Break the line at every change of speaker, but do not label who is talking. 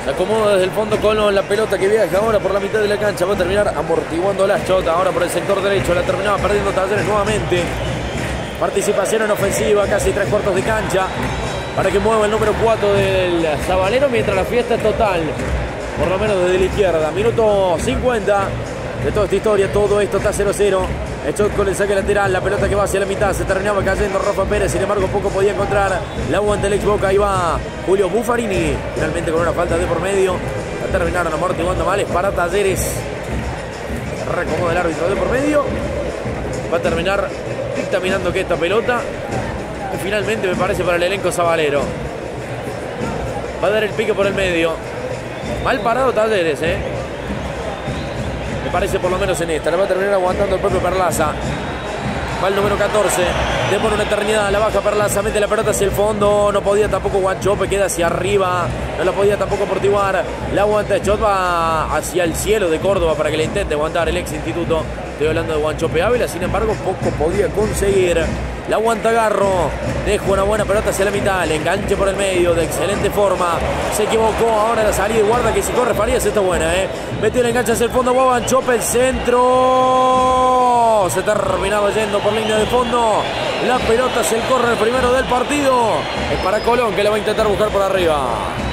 Se acomoda desde el fondo Colón, la pelota que viaja ahora por la mitad de la cancha. Va a terminar amortiguando la Chota ahora por el sector derecho. La terminaba perdiendo Talleres nuevamente. Participación en ofensiva, casi 3/4 de cancha. Para que mueva el número 4 del Sabalero, mientras la fiesta es total. Por lo menos desde la izquierda. Minuto 50 de toda esta historia. Todo esto está 0-0. El shot con el saque lateral, la pelota que va hacia la mitad, se terminaba cayendo Rafa Pérez, sin embargo poco podía encontrar la aguante el ex Boca. Ahí va Julio Buffarini, finalmente con una falta de por medio. La terminaron amortiguando mal, es para Talleres. Reacomoda el árbitro de por medio. Va a terminar dictaminando que esta pelota, que finalmente me parece para el elenco sabalero. Va a dar el pique por el medio. Mal parado Talleres, me parece por lo menos en esta. La va a terminar aguantando el propio Perlaza. Va el número 14. Demora una eternidad. La baja Perlaza. Mete la pelota hacia el fondo. No podía tampoco Guanchope. Queda hacia arriba. No la podía tampoco Portiguar. La aguanta Chot. Va hacia el cielo de Córdoba para que le intente aguantar el ex instituto. Estoy hablando de Guanchope Ávila. Sin embargo, poco podía conseguir. La aguanta Garro. Deja una buena pelota hacia la mitad. El enganche por el medio de excelente forma. Se equivocó ahora la salida y guarda que si corre Farías. Esta buena, Metió el enganche hacia el fondo. Guanchope el centro. Se terminaba yendo por línea de fondo. La pelota es el córner primero del partido. Es para Colón que le va a intentar buscar por arriba.